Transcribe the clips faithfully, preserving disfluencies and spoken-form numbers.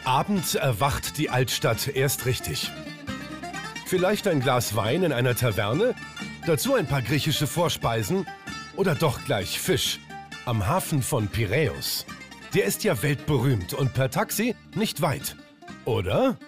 Abends erwacht die Altstadt erst richtig. Vielleicht ein Glas Wein in einer Taverne, dazu ein paar griechische Vorspeisen oder doch gleich Fisch am Hafen von Piräus. Der ist ja weltberühmt und per Taxi nicht weit, oder?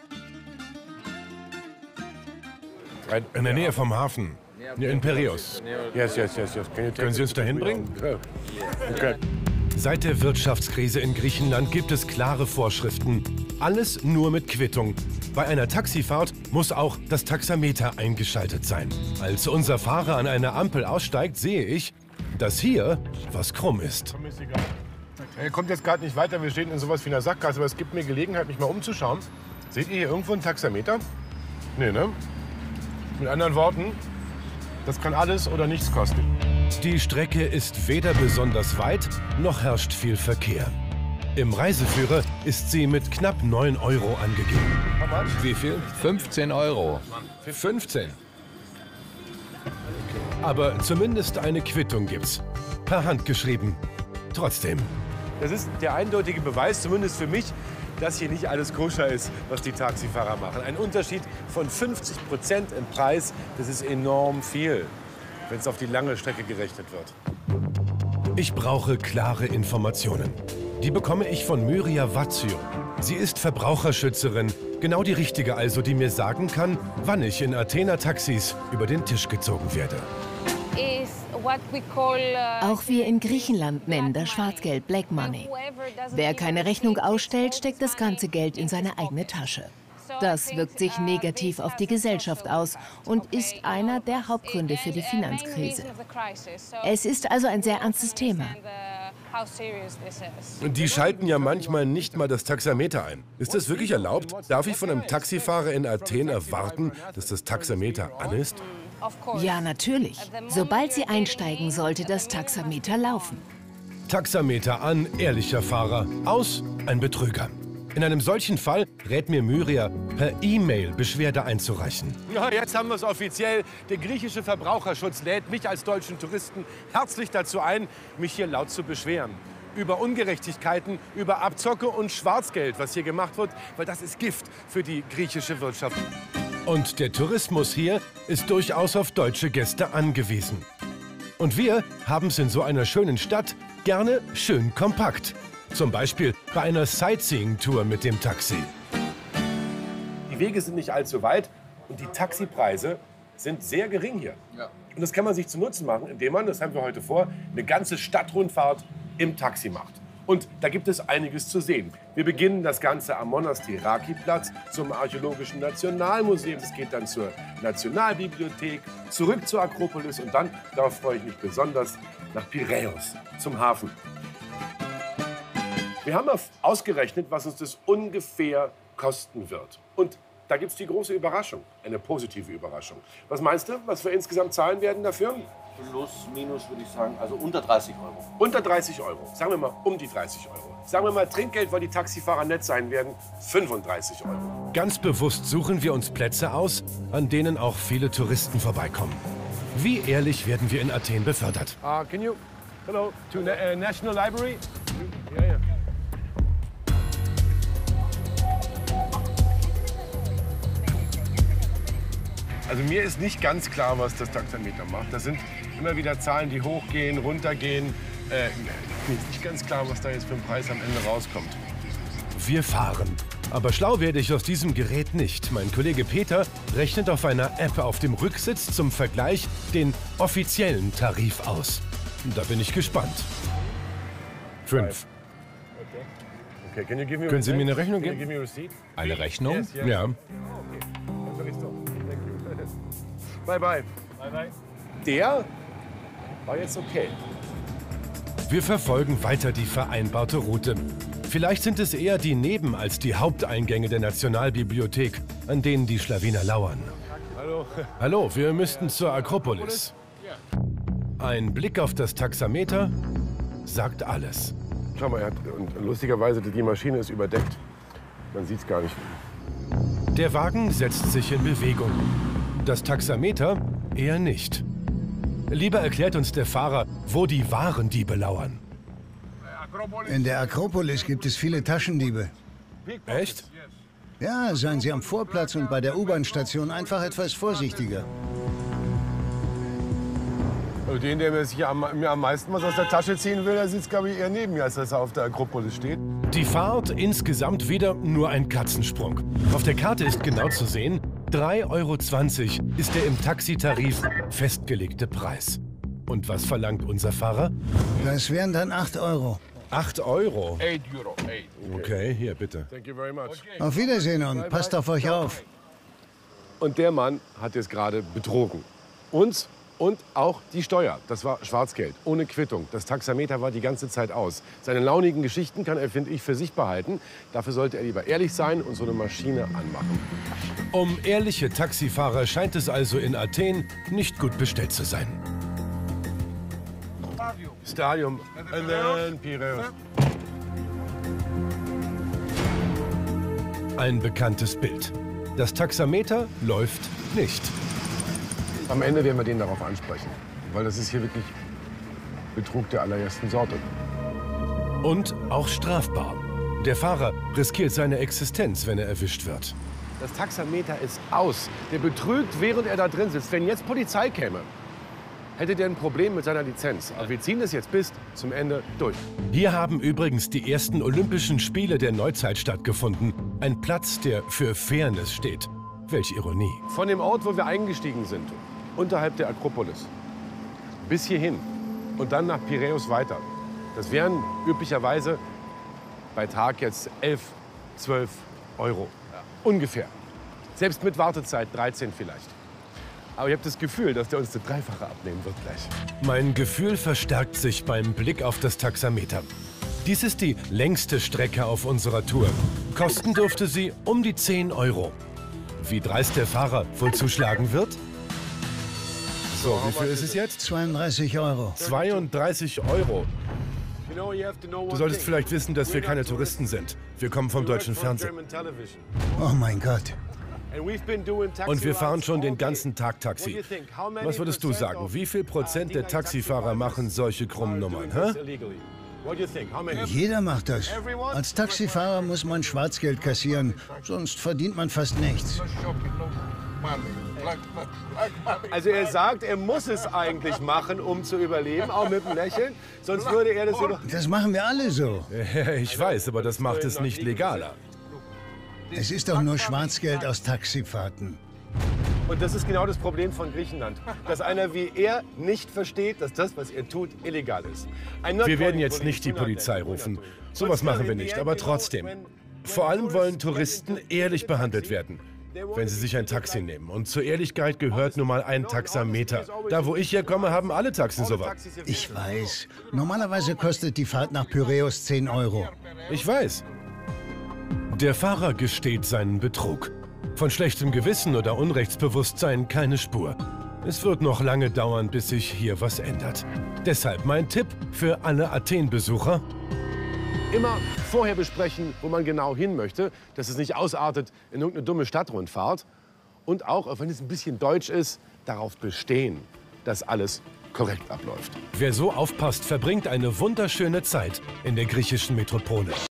In der Nähe vom Hafen, in Piräus. Yes, yes, yes, yes. Können Sie uns dahin bringen? Okay. Seit der Wirtschaftskrise in Griechenland gibt es klare Vorschriften. Alles nur mit Quittung. Bei einer Taxifahrt muss auch das Taxameter eingeschaltet sein. Als unser Fahrer an einer Ampel aussteigt, sehe ich, dass hier was krumm ist. Er kommt jetzt gerade nicht weiter, wir stehen in sowas wie einer Sackgasse, aber es gibt mir Gelegenheit, mich mal umzuschauen. Seht ihr hier irgendwo einen Taxameter? Nee, ne? Mit anderen Worten, das kann alles oder nichts kosten. Die Strecke ist weder besonders weit, noch herrscht viel Verkehr. Im Reiseführer ist sie mit knapp neun Euro angegeben. Wie viel? fünfzehn Euro. fünfzehn. Aber zumindest eine Quittung gibt's. Per Hand geschrieben. Trotzdem. Das ist der eindeutige Beweis, zumindest für mich, dass hier nicht alles koscher ist, was die Taxifahrer machen. Ein Unterschied von fünfzig Prozent im Preis, das ist enorm viel, wenn es auf die lange Strecke gerechnet wird. Ich brauche klare Informationen. Die bekomme ich von Myria Vatsiou. Sie ist Verbraucherschützerin, genau die richtige also, die mir sagen kann, wann ich in Athener Taxis über den Tisch gezogen werde. Auch wir in Griechenland nennen das Schwarzgeld Black Money. Wer keine Rechnung ausstellt, steckt das ganze Geld in seine eigene Tasche. Das wirkt sich negativ auf die Gesellschaft aus und ist einer der Hauptgründe für die Finanzkrise. Es ist also ein sehr ernstes Thema. Die schalten ja manchmal nicht mal das Taxameter ein. Ist das wirklich erlaubt? Darf ich von einem Taxifahrer in Athen erwarten, dass das Taxameter an ist? Ja, natürlich. Sobald Sie einsteigen, sollte das Taxameter laufen. Taxameter an, ehrlicher Fahrer. Aus, ein Betrüger. In einem solchen Fall rät mir Myria, per E-Mail Beschwerde einzureichen. Ja, jetzt haben wir es offiziell. Der griechische Verbraucherschutz lädt mich als deutschen Touristen herzlich dazu ein, mich hier laut zu beschweren. Über Ungerechtigkeiten, über Abzocke und Schwarzgeld, was hier gemacht wird, weil das ist Gift für die griechische Wirtschaft. Und der Tourismus hier ist durchaus auf deutsche Gäste angewiesen. Und wir haben es in so einer schönen Stadt gerne schön kompakt. Zum Beispiel bei einer Sightseeing-Tour mit dem Taxi. Die Wege sind nicht allzu weit und die Taxipreise sind sehr gering hier. Ja. Und das kann man sich zu Nutzen machen, indem man, das haben wir heute vor, eine ganze Stadtrundfahrt im Taxi macht. Und da gibt es einiges zu sehen. Wir beginnen das Ganze am Monastiraki-Platz zum Archäologischen Nationalmuseum. Es geht dann zur Nationalbibliothek, zurück zur Akropolis und dann, darauf freue ich mich besonders, nach Piräus, zum Hafen. Wir haben ausgerechnet, was uns das ungefähr kosten wird. Und da gibt es die große Überraschung, eine positive Überraschung. Was meinst du, was wir insgesamt zahlen werden dafür? Plus, minus würde ich sagen, also unter dreißig Euro. Unter dreißig Euro. Sagen wir mal um die dreißig Euro. Sagen wir mal Trinkgeld, weil die Taxifahrer nett sein werden, fünfunddreißig Euro. Ganz bewusst suchen wir uns Plätze aus, an denen auch viele Touristen vorbeikommen. Wie ehrlich werden wir in Athen befördert? Uh, can you, hello, to Na uh, National Library? Yeah, yeah. Also mir ist nicht ganz klar, was das Taxameter macht. Das sind immer wieder Zahlen, die hochgehen, runtergehen. Äh, mir ist nicht ganz klar, was da jetzt für ein Preis am Ende rauskommt. Wir fahren. Aber schlau werde ich aus diesem Gerät nicht. Mein Kollege Peter rechnet auf einer App auf dem Rücksitz zum Vergleich den offiziellen Tarif aus. Da bin ich gespannt. Fünf. Okay, can you give me Können Sie mir eine Rechnung Can you geben? give me a receipt? Eine Rechnung? Yes, yes. Ja. Okay. Bye, bye. Bye, bye. Der war jetzt okay. Wir verfolgen weiter die vereinbarte Route. Vielleicht sind es eher die Neben- als die Haupteingänge der Nationalbibliothek, an denen die Schlawiner lauern. Hallo. Hallo, wir müssten zur Akropolis. Ein Blick auf das Taxameter sagt alles. Schau mal, er hat, und lustigerweise, die Maschine ist überdeckt. Man sieht es gar nicht. Der Wagen setzt sich in Bewegung. Das Taxameter eher nicht. Lieber erklärt uns der Fahrer, wo die wahren Diebe lauern. In der Akropolis gibt es viele Taschendiebe. Echt? Ja, seien Sie am Vorplatz und bei der U-Bahn-Station einfach etwas vorsichtiger. Also den, der mir sich am, mir am meisten was aus der Tasche ziehen will, der sitzt, glaube ich, eher neben mir, als dass er auf der Akropolis steht. Die Fahrt insgesamt wieder nur ein Katzensprung. Auf der Karte ist genau zu sehen, drei Euro zwanzig ist der im Taxitarif festgelegte Preis. Und was verlangt unser Fahrer? Das wären dann acht Euro. acht Euro? eight Euro. eight. Okay, hier bitte. Thank you very much. Auf Wiedersehen und passt auf euch auf. Und der Mann hat jetzt gerade betrogen. Uns und auch die Steuer. Das war Schwarzgeld, ohne Quittung. Das Taxameter war die ganze Zeit aus. Seine launigen Geschichten kann er, finde ich, für sich behalten. Dafür sollte er lieber ehrlich sein und so eine Maschine anmachen. Um ehrliche Taxifahrer scheint es also in Athen nicht gut bestellt zu sein. Stadium, and then Piraeus. Ein bekanntes Bild. Das Taxameter läuft nicht. Am Ende werden wir den darauf ansprechen, weil das ist hier wirklich Betrug der allerersten Sorte. Und auch strafbar. Der Fahrer riskiert seine Existenz, wenn er erwischt wird. Das Taxameter ist aus. Der betrügt, während er da drin sitzt. Wenn jetzt Polizei käme, hätte der ein Problem mit seiner Lizenz. Aber wir ziehen das jetzt bis zum Ende durch. Hier haben übrigens die ersten Olympischen Spiele der Neuzeit stattgefunden. Ein Platz, der für Fairness steht. Welch Ironie. Von dem Ort, wo wir eingestiegen sind, unterhalb der Akropolis, bis hierhin und dann nach Piräus weiter. Das wären üblicherweise bei Tag jetzt elf, zwölf Euro. Ungefähr. Selbst mit Wartezeit dreizehn vielleicht. Aber ich habe das Gefühl, dass der uns das Dreifache abnehmen wird gleich. Mein Gefühl verstärkt sich beim Blick auf das Taxameter. Dies ist die längste Strecke auf unserer Tour. Kosten dürfte sie um die zehn Euro. Wie dreist der Fahrer wohl zuschlagen wird? So, wie viel ist es jetzt? zweiunddreißig Euro. zweiunddreißig Euro. Du solltest vielleicht wissen, dass wir keine Touristen sind. Wir kommen vom deutschen Fernsehen. Oh mein Gott. Und wir fahren schon den ganzen Tag Taxi. Was würdest du sagen? Wie viel Prozent der Taxifahrer machen solche krummen Nummern? Hä? Jeder macht das. Als Taxifahrer muss man Schwarzgeld kassieren, sonst verdient man fast nichts. Also er sagt, er muss es eigentlich machen, um zu überleben, auch mit einem Lächeln. Sonst würde er das doch... Das machen wir alle so. Ja, ich weiß, aber das macht es nicht legaler. Es ist doch nur Schwarzgeld aus Taxifahrten. Und das ist genau das Problem von Griechenland. Dass einer wie er nicht versteht, dass das, was er tut, illegal ist. Wir werden jetzt nicht die Polizei rufen. Sowas machen wir nicht, aber trotzdem. Vor allem wollen Touristen ehrlich behandelt werden, wenn sie sich ein Taxi nehmen. Und zur Ehrlichkeit gehört nun mal ein Taxameter. Da, wo ich herkomme, haben alle Taxen sowas. Ich weiß. Normalerweise kostet die Fahrt nach Piräus zehn Euro. Ich weiß. Der Fahrer gesteht seinen Betrug. Von schlechtem Gewissen oder Unrechtsbewusstsein keine Spur. Es wird noch lange dauern, bis sich hier was ändert. Deshalb mein Tipp für alle Athen-Besucher: immer vorher besprechen, wo man genau hin möchte, dass es nicht ausartet in irgendeine dumme Stadtrundfahrt. Und auch, auch wenn es ein bisschen deutsch ist, darauf bestehen, dass alles korrekt abläuft. Wer so aufpasst, verbringt eine wunderschöne Zeit in der griechischen Metropole.